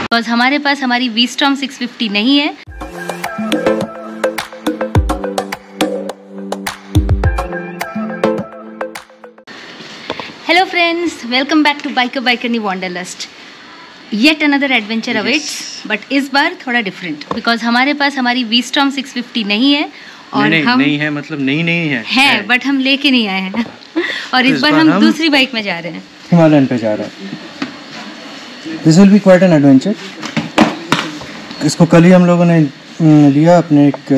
Because हमारे पास हमारी we-storm 650 नहीं है। Hello friends, welcome back to Bikerni wanderlust. Yet another adventure awaits, but इस बार थोड़ा डिफरेंट बिकॉज हमारे पास हमारी वी-स्टॉर्म 650 नहीं है और नहीं है मतलब नहीं है बट हम लेके नहीं आए हैं और इस बार हम दूसरी बाइक में जा रहे हैं, हिमालयन पे जा रहे हैं। This will be quite an adventure. इसको कल ही हम लोगों ने लिया अपने एक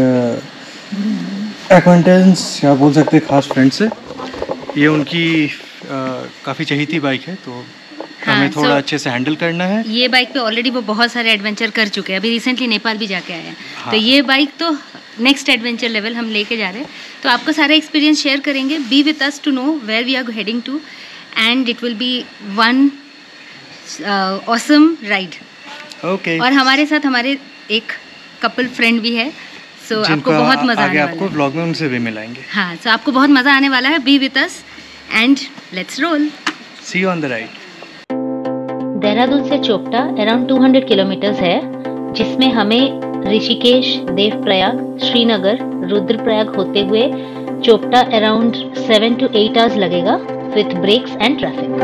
एक्वेंटेंस या बोल सकते हैं खास फ्रेंड से। ये उनकी काफ़ी चहीती बाइक है, तो हमें थोड़ा अच्छे से हैंडल करना है। ये बाइक पे ऑलरेडी वो बहुत सारे एडवेंचर कर चुके हैं, अभी रिसेंटली नेपाल भी जाके आए हैं। तो ये बाइक तो नेक्स्ट एडवेंचर लेवल हम लेके जा रहे हैं, तो आपको सारा एक्सपीरियंस शेयर करेंगे। Be with us to know where we are heading to and it will be one awesome ride. Okay. और हमारे साथ हमारे एक कपल फ्रेंड भी है, सो आपको बहुत मजा आने वाला है। आपको व्लॉग में उनसे भी मिलाएंगे। हाँ, सो आपको बहुत मजा आने वाला है। Be with us and let's roll. See you on the ride. Dehradun से चोपटा अराउंड 200 किलोमीटर्स है, जिसमें हमें ऋषिकेश, देवप्रयाग, श्रीनगर, रुद्रप्रयाग होते हुए चोपटा अराउंड 7 to 8 आवर्स लगेगा with breaks and traffic.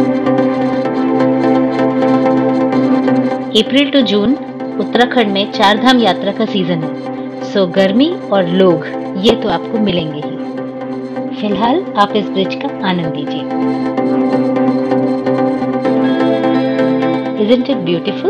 April to June Uttarakhand में चार धाम यात्रा का सीजन है, सो गर्मी और लोग ये तो आपको मिलेंगे ही। फिलहाल आप इस ब्रिज का आनंद लीजिए। Isn't it beautiful?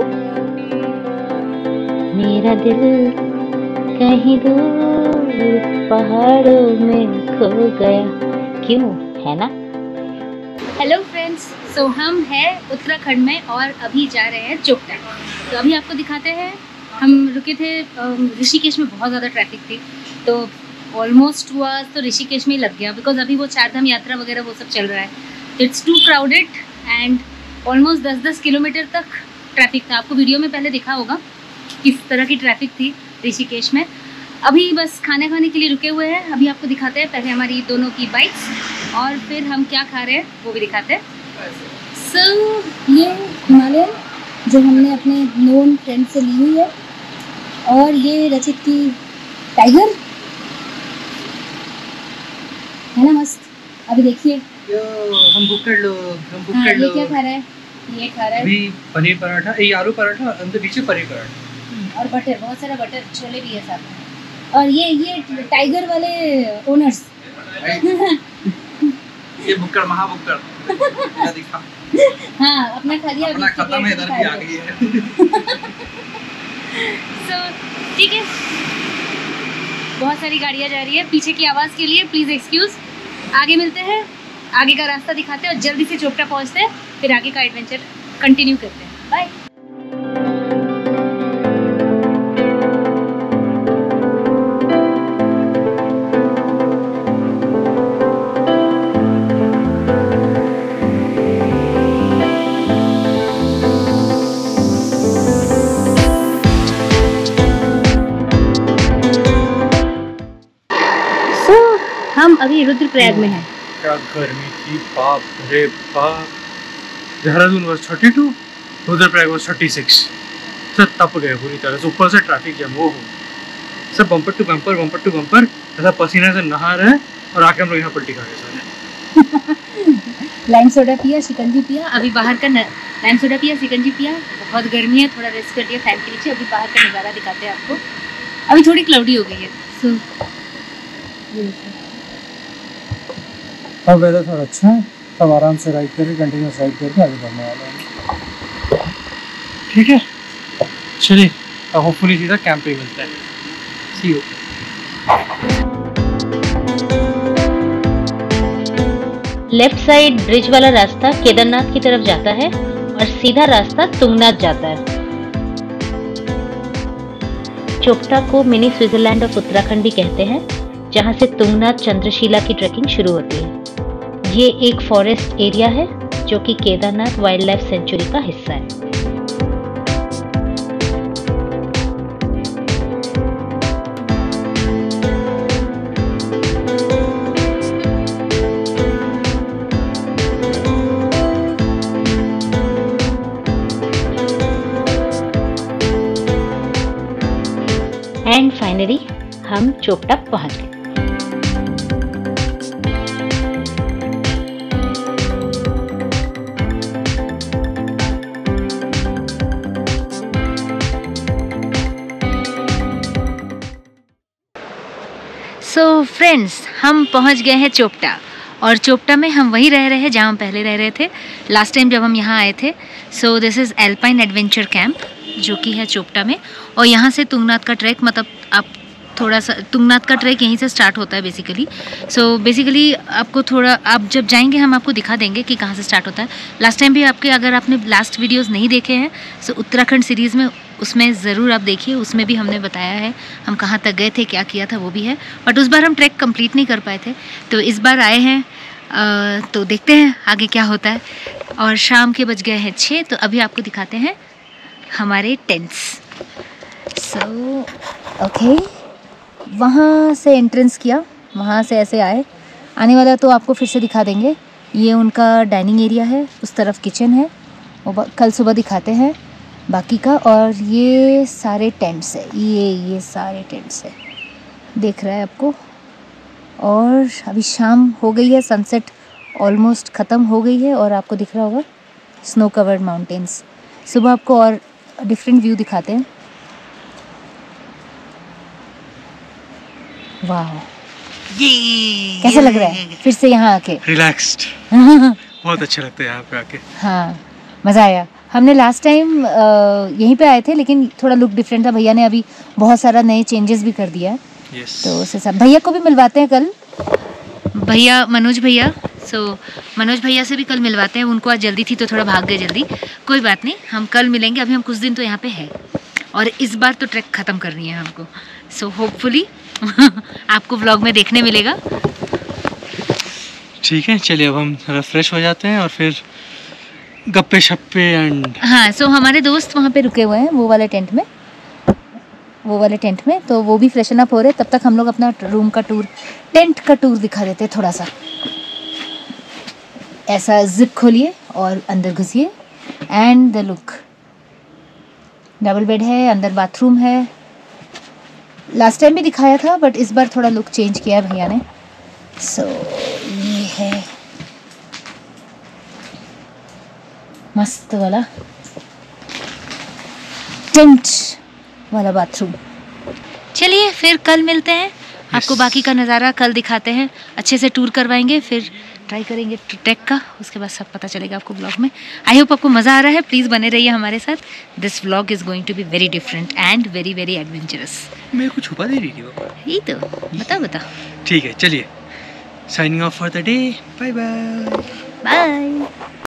मेरा दिल कहीं दूर पहाड़ों में खो गया, क्यों, है ना? हेलो फ्रेंड्स, सो हम हैं उत्तराखंड में और अभी जा रहे हैं चोपटा। तो अभी आपको दिखाते हैं। हम रुके थे ऋषिकेश में, बहुत ज़्यादा ट्रैफिक थी, तो ऑलमोस्ट 2 आवर्स तो ऋषिकेश में ही लग गया बिकॉज अभी वो चारधाम यात्रा वगैरह वो सब चल रहा है। It's too crowded and almost 10-10 kilometre तक ट्रैफिक था। आपको वीडियो में पहले दिखा होगा किस तरह की ट्रैफिक थी ऋषिकेश में। अभी बस खाने के लिए रुके हुए हैं। अभी आपको दिखाते हैं पहले हमारी दोनों की बाइक्स और फिर हम क्या खा रहे हैं वो भी दिखाते हैं। सो ये हिमालयन जो हमने अपने नोन फ्रेंड से ली हुई है, और ये रचित की टाइगर है ना, मस्त। अभी देखिए हम बुक कर लो। ये क्या खा रहा है? ये खा रहा है अभी पनीर पराठा, ये आलू पराठा, अंदर पीछे पनीर पराठा और बटर, बहुत सारा बटर, छोले भी है साथ में। और ये टाइगर वाले ओनर्स ये बुक्कड़ महाबुक्कड़ क्या दिखा। हाँ, अपना खा लिया, अपना खत्म है, इधर भी आ गई है। सो ठीक है, बहुत सारी गाड़ियाँ जा रही है। पीछे की आवाज़ के लिए प्लीज़ एक्सक्यूज़। आगे मिलते हैं, आगे का रास्ता दिखाते हैं और जल्दी से चोपटा पहुंचते हैं, फिर आगे का एडवेंचर कंटिन्यू करते हैं। बाय। हम अभी रुद्रप्रयाग में हैं। क्या गर्मी थी, बाप रे बाप। Dehradun was 32, Rudraprayag was 36। सब तप गए पूरी तरह से, ऊपर से ट्रैफिक जैम, वो सब बम्पर टू बम्पर ऐसा पसीने से नहा रहे हैं और आके हम लोग यहाँ पलटी खा रहे सारे। लाइम सोडा पिया, शिकंजी पिया, अभी बाहर का लाइम सोडा पिया, शिकंजी पिया। बहुत गर्मी है, थोड़ा रेस्ट कर लिया फैन के नीचे। अभी बाहर का नज़ारा दिखाते हैं आपको। अभी थोड़ी क्लाउडी हो गई है, सो अब वेदर थोड़ा अच्छा है, तब आराम से राइड करके कंटिन्यूस राइड करके आगे बढ़ने वाला है। ठीक है, चलिए अब होपफुली सीधा कैंप पे मिलता है। See you. Left side bridge वाला रास्ता केदारनाथ की तरफ जाता है और सीधा रास्ता तुंगनाथ जाता है। चोपटा को मिनी स्विट्जरलैंड ऑफ उत्तराखंड भी कहते हैं, जहां से तुंगनाथ चंद्रशिला की ट्रैकिंग शुरू होती है। ये एक फॉरेस्ट एरिया है जो कि केदारनाथ वाइल्ड लाइफ सेंचुरी का हिस्सा है। एंड फाइनली हम चोपटा पहुंच गए। सो फ्रेंड्स, हम पहुंच गए हैं चोपटा, और चोपटा में हम वहीं रह रहे हैं जहां हम पहले रह रहे थे लास्ट टाइम जब हम यहां आए थे। So this is alpine adventure camp जो कि है चोपटा में, और यहाँ से तुंगनाथ का ट्रैक, मतलब आप थोड़ा सा तुंगनाथ का ट्रैक यहीं से स्टार्ट होता है बेसिकली। सो बेसिकली आपको थोड़ा, आप जब जाएंगे हम आपको दिखा देंगे कि कहाँ से स्टार्ट होता है। लास्ट टाइम भी आपके, अगर आपने लास्ट वीडियोस नहीं देखे हैं सो उत्तराखंड सीरीज़ में, उसमें ज़रूर आप देखिए, उसमें भी हमने बताया है हम कहाँ तक गए थे, क्या किया था, वो भी है। बट उस बार हम ट्रैक कंप्लीट नहीं कर पाए थे, तो इस बार आए हैं तो देखते हैं आगे क्या होता है। और शाम के बज गए हैं 6, तो अभी आपको दिखाते हैं हमारे टेंट्स। सो ओके, वहाँ से एंट्रेंस किया, वहाँ से ऐसे आए, आने वाला तो आपको फिर से दिखा देंगे। ये उनका डाइनिंग एरिया है, उस तरफ किचन है, वो कल सुबह दिखाते हैं बाकी का। और ये सारे टेंट्स है, ये सारे टेंट्स है, देख रहा है आपको। और अभी शाम हो गई है, सनसेट ऑलमोस्ट ख़त्म हो गई है, और आपको दिख रहा होगा स्नो कवर्ड माउंटेन्स। सुबह आपको और डिफरेंट व्यू दिखाते हैं। वाह, कैसा लग रहा है फिर से यहाँ आके? रिलैक्स्ड, बहुत अच्छा लगता है यहाँ पे आके। हाँ, मज़ा आया। हमने लास्ट टाइम यहीं पे आए थे, लेकिन थोड़ा लुक डिफरेंट था। भैया ने अभी बहुत सारा नए चेंजेस भी कर दिया है। तो उससे सब भैया को भी मिलवाते हैं कल, भैया मनोज भैया। सो मनोज भैया से भी कल मिलवाते हैं, उनको आज जल्दी थी तो थोड़ा भाग गए जल्दी। कोई बात नहीं, हम कल मिलेंगे। अभी हम कुछ दिन तो यहाँ पे है, और इस बार तो ट्रैक ख़त्म करनी है हमको। सो होपफुली आपको व्लॉग में देखने मिलेगा। ठीक है, चलिए अब हम थोड़ा फ्रेश हो जाते हैं और फिर गप्पे शप्पे एंड। हाँ, सो हमारे दोस्त वहाँ पे रुके हुए हैं वो वाले टेंट में, तो वो भी फ्रेशन अप हो रहे। तब तक हम लोग अपना रूम का टूर, टेंट का टूर दिखा देते हैं थोड़ा सा। ऐसा जिप खोलिए और अंदर घुसिए, and the look, double bed है, अंदर बाथरूम है। लास्ट टाइम भी दिखाया था, बट इस बार थोड़ा लुक चेंज किया है भैया ने। सो ये है मस्त वाला टेंट वाला बाथरूम। चलिए फिर कल मिलते हैं, आपको बाकी का नज़ारा कल दिखाते हैं, अच्छे से टूर करवाएंगे, फिर ट्राई करेंगे ट्रैक का, उसके बाद सब पता चलेगा आपको ब्लॉग में। आई होप आपको मज़ा आ रहा है, प्लीज़ बने रहिए हमारे साथ। This vlog is going to be very different and very very adventurous. मेरे को छुपा दे रही थी वो, यही तो बता। ठीक है, चलिए signing off for the day, bye bye. Bye.